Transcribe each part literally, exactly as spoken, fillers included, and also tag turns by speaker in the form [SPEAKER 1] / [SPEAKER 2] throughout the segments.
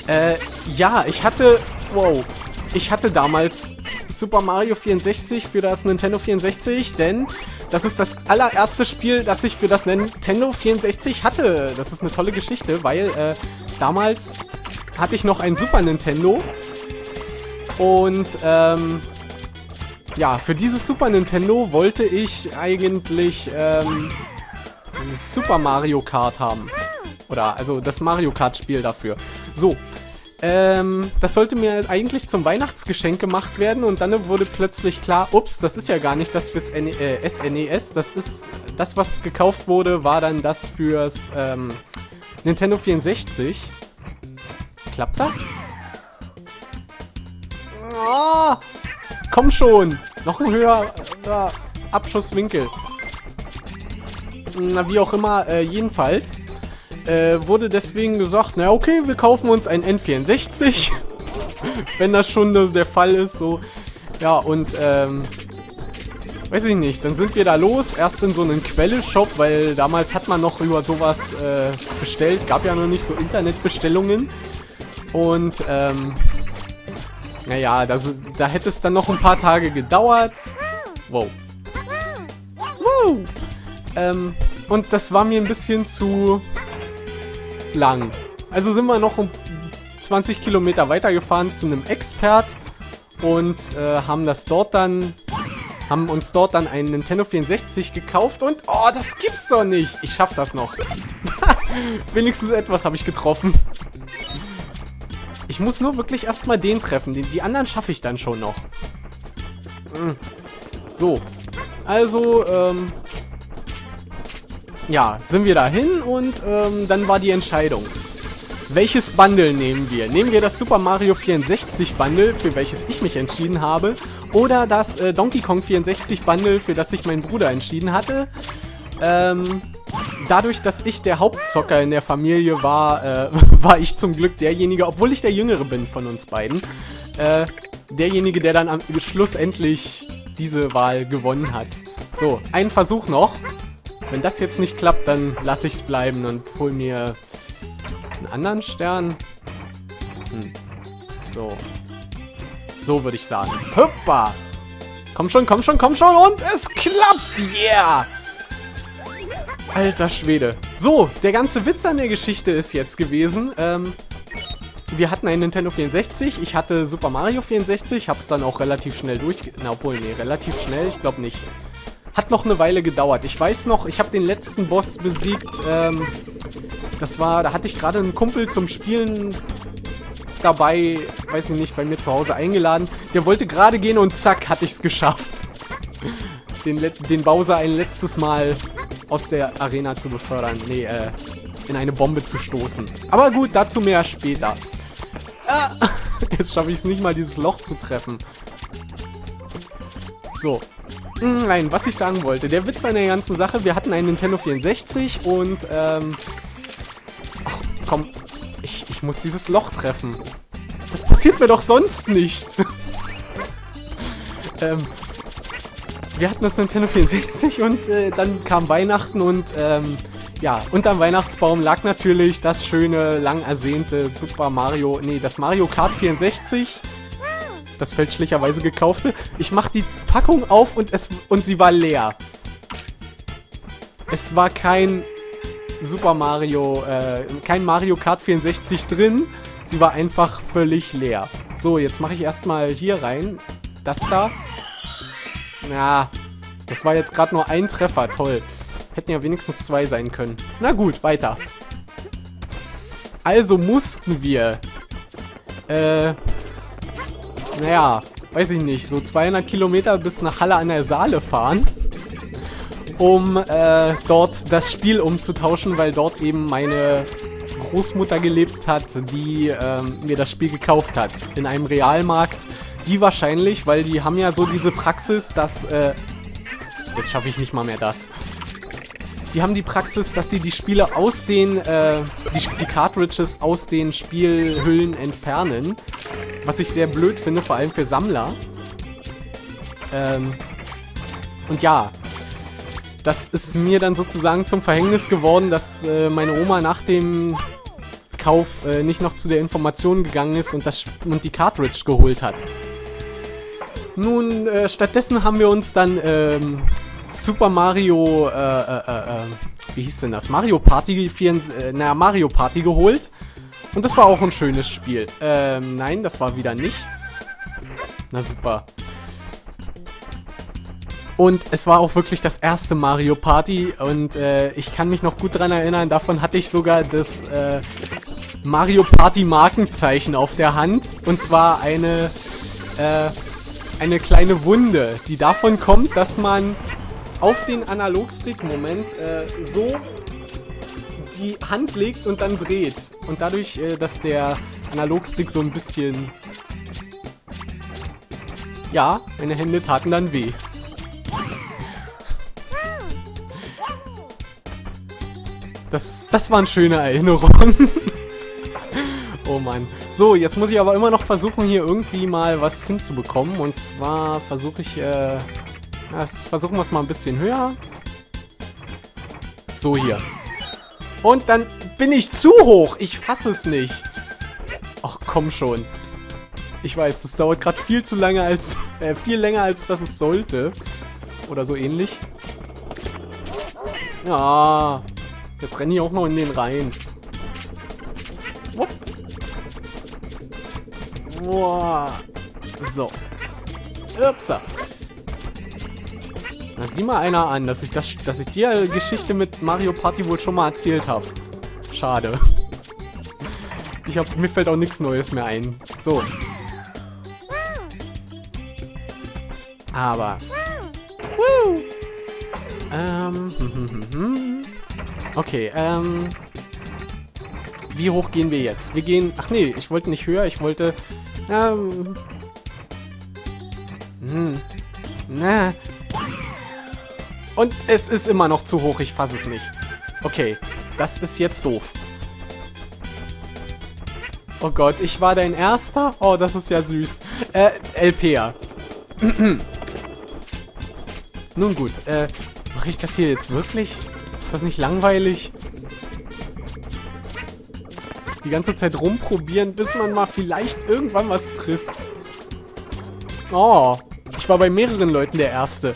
[SPEAKER 1] Äh, ja, ich hatte... Wow. Ich hatte damals Super Mario vierundsechzig für das Nintendo vierundsechzig, denn das ist das allererste Spiel, das ich für das Nintendo vierundsechzig hatte. Das ist eine tolle Geschichte, weil äh, damals hatte ich noch ein Super Nintendo und ähm, ja, für dieses Super Nintendo wollte ich eigentlich ähm, Super Mario Kart haben. Oder also das Mario Kart Spiel dafür. So. Ähm, das sollte mir eigentlich zum Weihnachtsgeschenk gemacht werden und dann wurde plötzlich klar, ups, das ist ja gar nicht das fürs N äh, S N E S, das ist, das was gekauft wurde, war dann das fürs ähm, Nintendo vierundsechzig. Klappt das? Oh, komm schon, noch ein höherer äh, Abschusswinkel. Na, wie auch immer, äh, jedenfalls Äh, wurde deswegen gesagt, na okay, wir kaufen uns ein N vierundsechzig, wenn das schon der Fall ist, so. Ja, und, ähm, weiß ich nicht, dann sind wir da los, erst in so einen Quelle-Shop, weil damals hat man noch über sowas äh, bestellt, gab ja noch nicht so Internetbestellungen. Und, ähm, naja, das, da hätte es dann noch ein paar Tage gedauert. Wow. Woo! Ähm, und das war mir ein bisschen zu lang. Also sind wir noch um zwanzig Kilometer weitergefahren zu einem Expert und äh, haben das dort dann, haben uns dort dann einen Nintendo vierundsechzig gekauft und, oh, das gibt's doch nicht. Ich schaff das noch. Wenigstens etwas habe ich getroffen. Ich muss nur wirklich erstmal den treffen. Die, die anderen schaffe ich dann schon noch. So. Also, ähm... ja, sind wir dahin und ähm, dann war die Entscheidung. Welches Bundle nehmen wir? Nehmen wir das Super Mario vierundsechzig Bundle, für welches ich mich entschieden habe, oder das äh, Donkey Kong vierundsechzig Bundle, für das sich mein Bruder entschieden hatte? Ähm, dadurch, dass ich der Hauptzocker in der Familie war, äh, war ich zum Glück derjenige, obwohl ich der Jüngere bin von uns beiden, äh, derjenige, der dann am Schluss endlich diese Wahl gewonnen hat. So, einen Versuch noch. Wenn das jetzt nicht klappt, dann lasse ich es bleiben und hol mir einen anderen Stern. Hm. So. So würde ich sagen. Hoppa! Komm schon, komm schon, komm schon und es klappt! Yeah! Alter Schwede. So, der ganze Witz an der Geschichte ist jetzt gewesen. Ähm, wir hatten einen Nintendo vierundsechzig. Ich hatte Super Mario vierundsechzig. Hab's dann auch relativ schnell durch... Na, obwohl, nee, relativ schnell. Ich glaube nicht. Hat noch eine Weile gedauert. Ich weiß noch, ich habe den letzten Boss besiegt. Ähm, das war, da hatte ich gerade einen Kumpel zum Spielen dabei, weiß ich nicht, bei mir zu Hause eingeladen. Der wollte gerade gehen und zack, hatte ich es geschafft. Den, den Bowser ein letztes Mal aus der Arena zu befördern. Nee, äh, in eine Bombe zu stoßen. Aber gut, dazu mehr später. Ah, jetzt schaffe ich es nicht mal, dieses Loch zu treffen. So. Nein, was ich sagen wollte, der Witz an der ganzen Sache, wir hatten einen Nintendo vierundsechzig und, ähm... ach, komm, ich, ich muss dieses Loch treffen. Das passiert mir doch sonst nicht. ähm... Wir hatten das Nintendo vierundsechzig und äh, dann kam Weihnachten und, ähm... ja, unterm Weihnachtsbaum lag natürlich das schöne, lang ersehnte Super Mario... Nee, das Mario Kart vierundsechzig... Das fälschlicherweise gekaufte. Ich mach die Packung auf und es und sie war leer. Es war kein Super Mario, äh, kein Mario Kart vierundsechzig drin. Sie war einfach völlig leer. So, jetzt mache ich erstmal hier rein. Das da. Ja, das war jetzt gerade nur ein Treffer. Toll. Hätten ja wenigstens zwei sein können. Na gut, weiter. Also mussten wir, äh... naja, weiß ich nicht, so zweihundert Kilometer bis nach Halle an der Saale fahren, um äh, dort das Spiel umzutauschen, weil dort eben meine Großmutter gelebt hat, die ähm, mir das Spiel gekauft hat. In einem Realmarkt. Die wahrscheinlich, weil die haben ja so diese Praxis, dass, äh, jetzt schaffe ich nicht mal mehr das. Die haben die Praxis, dass sie die Spiele aus den, äh, die, die Cartridges aus den Spielhüllen entfernen. Was ich sehr blöd finde, vor allem für Sammler. Ähm, und ja, das ist mir dann sozusagen zum Verhängnis geworden, dass äh, meine Oma nach dem Kauf äh, nicht noch zu der Information gegangen ist und, das, und die Cartridge geholt hat. Nun, äh, stattdessen haben wir uns dann ähm, Super Mario, äh, äh, äh, wie hieß denn das? Mario Party, äh, naja, Mario Party geholt. Und das war auch ein schönes Spiel. Ähm, nein, das war wieder nichts. Na super. Und es war auch wirklich das erste Mario Party und äh, ich kann mich noch gut dran erinnern, davon hatte ich sogar das äh, Mario Party Markenzeichen auf der Hand. Und zwar eine, äh, eine kleine Wunde, die davon kommt, dass man auf den Analogstick, Moment, äh, so die Hand legt und dann dreht. Und dadurch, äh, dass der Analogstick so ein bisschen... Ja, meine Hände taten dann weh. Das, das waren schöne Erinnerungen. Oh Mann. So, jetzt muss ich aber immer noch versuchen, hier irgendwie mal was hinzubekommen. Und zwar versuche ich, äh... ja, versuchen wir es mal ein bisschen höher. So, hier. Und dann bin ich zu hoch. Ich fasse es nicht. Ach, komm schon. Ich weiß, das dauert gerade viel zu lange als... Äh, viel länger, als das es sollte. Oder so ähnlich. Ja... Jetzt renne ich auch noch in den rein. Boah. So. Upsa. Na, sieh mal einer an, dass ich, das, dass ich dir die Geschichte mit Mario Party wohl schon mal erzählt habe. Schade. Ich hab, mir fällt auch nichts Neues mehr ein. So. Aber. Woo. Ähm. Hm, hm, hm, hm. Okay, ähm... wie hoch gehen wir jetzt? Wir gehen... Ach nee, ich wollte nicht höher, ich wollte... Ähm... Hm... Na... Und es ist immer noch zu hoch, ich fasse es nicht. Okay, das ist jetzt doof. Oh Gott, ich war dein Erster? Oh, das ist ja süß. Äh, L P A. Nun gut, äh... mache ich das hier jetzt wirklich? Ist das nicht langweilig? Die ganze Zeit rumprobieren, bis man mal vielleicht irgendwann was trifft. Oh, ich war bei mehreren Leuten der Erste.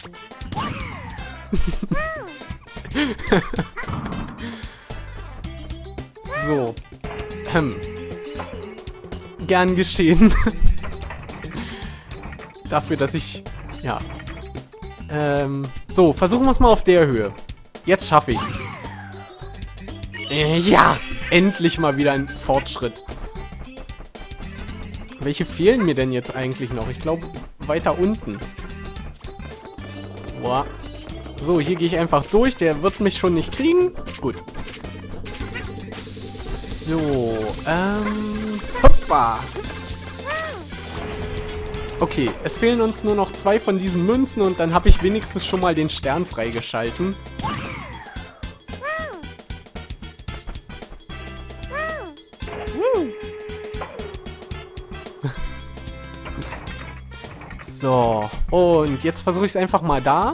[SPEAKER 1] So. Hm. Gern geschehen. Dafür, dass ich... Ja. Ähm, so, versuchen wir es mal auf der Höhe. Jetzt schaffe ich's. Äh, ja! Endlich mal wieder ein Fortschritt. Welche fehlen mir denn jetzt eigentlich noch? Ich glaube, weiter unten. Boah. So, hier gehe ich einfach durch. Der wird mich schon nicht kriegen. Gut. So, ähm... Hoppa! Okay, es fehlen uns nur noch zwei von diesen Münzen und dann habe ich wenigstens schon mal den Stern freigeschalten. So, und jetzt versuche ich es einfach mal da.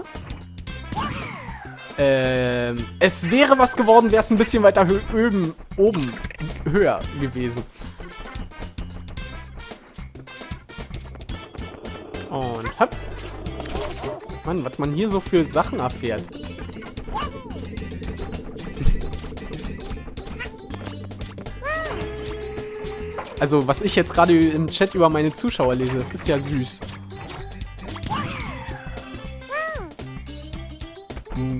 [SPEAKER 1] Ähm, es wäre was geworden, wäre es ein bisschen weiter oben, oben, höher gewesen. Und hopp. Mann, was man hier so für Sachen erfährt. Also, was ich jetzt gerade im Chat über meine Zuschauer lese, das ist ja süß. Hm.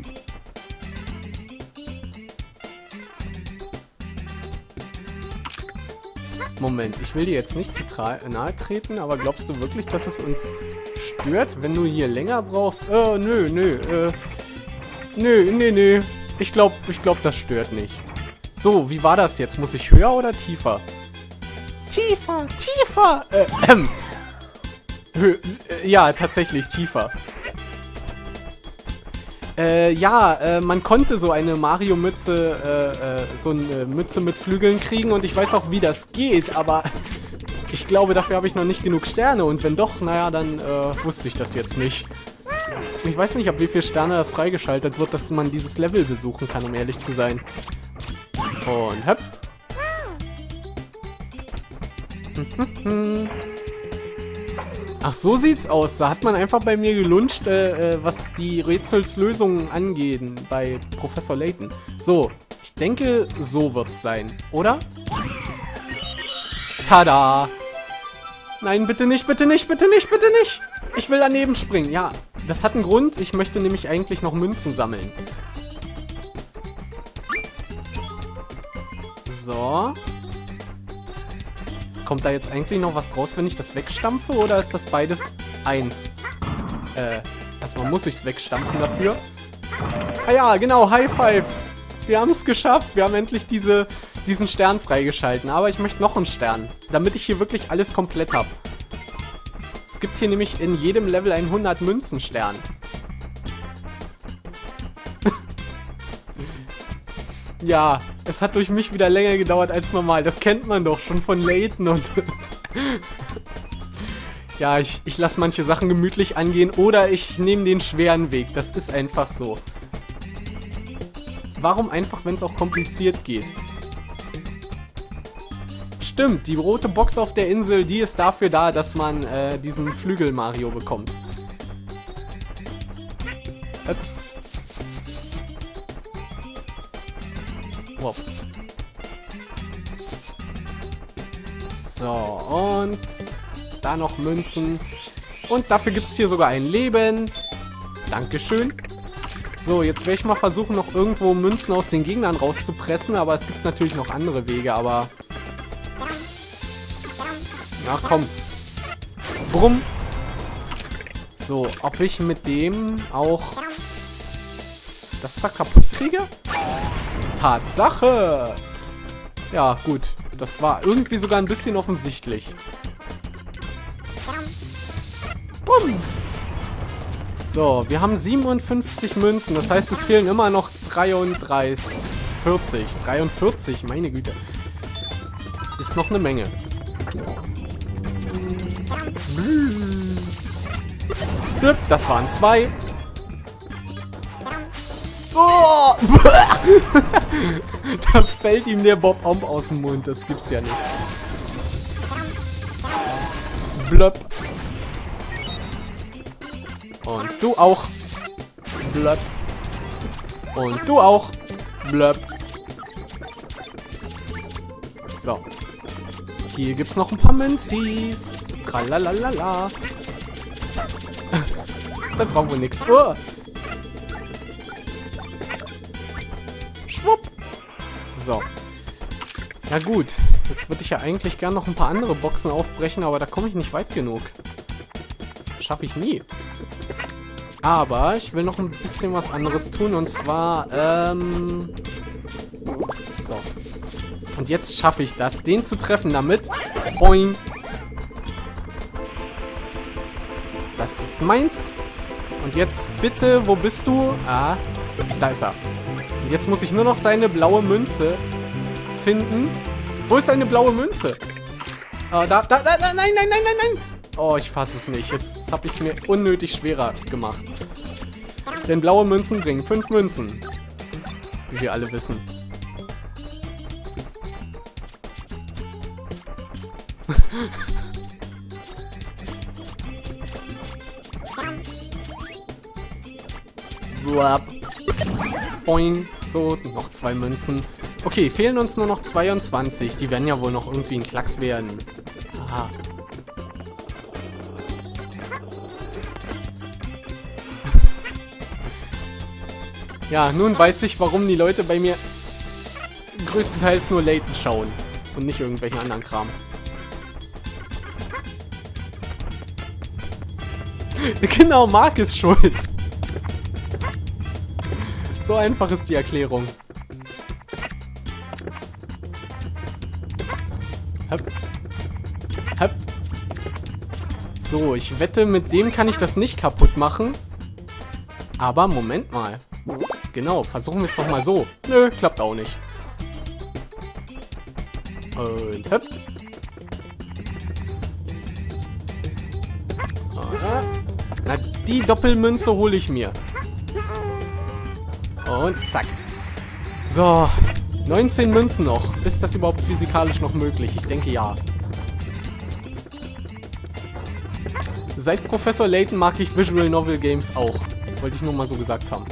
[SPEAKER 1] Moment, ich will dir jetzt nicht zu nahe treten, aber glaubst du wirklich, dass es uns stört, wenn du hier länger brauchst? Äh, nö, nö, äh, nö, nö, nö. Ich glaube, ich glaube, das stört nicht. So, wie war das jetzt? Muss ich höher oder tiefer? Tiefer, tiefer! Äh, ähm. Hö äh, ja, tatsächlich tiefer. Äh, ja, äh, man konnte so eine Mario-Mütze, äh, äh, so eine Mütze mit Flügeln kriegen und ich weiß auch, wie das geht, aber ich glaube, dafür habe ich noch nicht genug Sterne und wenn doch, naja, dann äh, wusste ich das jetzt nicht. Ich weiß nicht, ab wie viele Sterne das freigeschaltet wird, dass man dieses Level besuchen kann, um ehrlich zu sein. Und hopp. Ach, so sieht's aus. Da hat man einfach bei mir gelunscht, äh, was die Rätselslösungen angeht bei Professor Layton. So, ich denke, so wird's sein, oder? Tada! Nein, bitte nicht, bitte nicht, bitte nicht, bitte nicht! Ich will daneben springen. Ja, das hat einen Grund. Ich möchte nämlich eigentlich noch Münzen sammeln. So. Kommt da jetzt eigentlich noch was raus, wenn ich das wegstampfe? Oder ist das beides eins? Äh, erstmal muss ich es wegstampfen dafür. Ah ja, genau, High Five. Wir haben es geschafft. Wir haben endlich diese, diesen Stern freigeschalten. Aber ich möchte noch einen Stern, damit ich hier wirklich alles komplett habe. Es gibt hier nämlich in jedem Level einen hundert-Münzen-Stern. Ja, es hat durch mich wieder länger gedauert als normal. Das kennt man doch schon von Layton und... Ja, ich, ich lasse manche Sachen gemütlich angehen oder ich nehme den schweren Weg. Das ist einfach so. Warum einfach, wenn es auch kompliziert geht? Stimmt, die rote Box auf der Insel, die ist dafür da, dass man äh, diesen Flügel-Mario bekommt. Ups. Wow. So, und da noch Münzen. Und dafür gibt es hier sogar ein Leben. Dankeschön. So, jetzt werde ich mal versuchen, noch irgendwo Münzen aus den Gegnern rauszupressen, aber es gibt natürlich noch andere Wege, aber... Na komm. Brumm. So, ob ich mit dem auch das da kaputt kriege? Tatsache! Ja, gut. Das war irgendwie sogar ein bisschen offensichtlich. Bumm! So, wir haben siebenundfünfzig Münzen. Das heißt, es fehlen immer noch dreiunddreißig. vierzig. dreiundvierzig, meine Güte. Ist noch eine Menge. Das waren zwei. Oh! Da fällt ihm der Bob-Omb aus dem Mund. Das gibt's ja nicht. Blöpp. Und du auch. Blöpp. Und du auch. Blöpp. So. Hier gibt's noch ein paar Münzis. Tralalala. Da brauchen wir nichts. Oh. Schwupp. So. Ja gut. Jetzt würde ich ja eigentlich gern noch ein paar andere Boxen aufbrechen, aber da komme ich nicht weit genug. Schaffe ich nie. Aber ich will noch ein bisschen was anderes tun. Und zwar, ähm... So. Und jetzt schaffe ich das, den zu treffen damit. Boing. Das ist meins. Und jetzt bitte, wo bist du? Ah, da ist er. Und jetzt muss ich nur noch seine blaue Münze finden. Wo ist seine blaue Münze? Ah, da, da, da, da, nein, nein, nein, nein, nein. Oh, ich fasse es nicht. Jetzt habe ich es mir unnötig schwerer gemacht. Denn blaue Münzen bringen fünf Münzen. Wie wir alle wissen. Boing. So, noch zwei Münzen. Okay, fehlen uns nur noch zweiundzwanzig. Die werden ja wohl noch irgendwie ein Klacks werden. Aha. Ja, nun weiß ich, warum die Leute bei mir größtenteils nur Layton schauen. Und nicht irgendwelchen anderen Kram. Genau, Mark ist schuld. So einfach ist die Erklärung. Hopp. Hopp. So, ich wette, mit dem kann ich das nicht kaputt machen. Aber Moment mal. Genau, versuchen wir es doch mal so. Nö, klappt auch nicht. Und hopp. Na, die Doppelmünze hole ich mir. Und zack. So, neunzehn Münzen noch. Ist das überhaupt physikalisch noch möglich? Ich denke ja. Seit Professor Layton mag ich Visual Novel Games auch. Wollte ich nur mal so gesagt haben.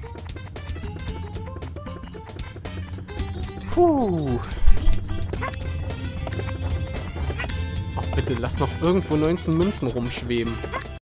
[SPEAKER 1] Puh. Oh, bitte, lass noch irgendwo neunzehn Münzen rumschweben.